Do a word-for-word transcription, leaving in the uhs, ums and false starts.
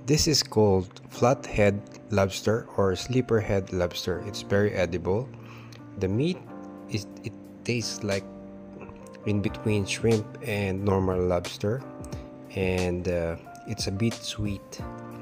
This is called flathead lobster or sleeperhead lobster. It's very edible. The meat is it tastes like in between shrimp and normal lobster, and uh, it's a bit sweet.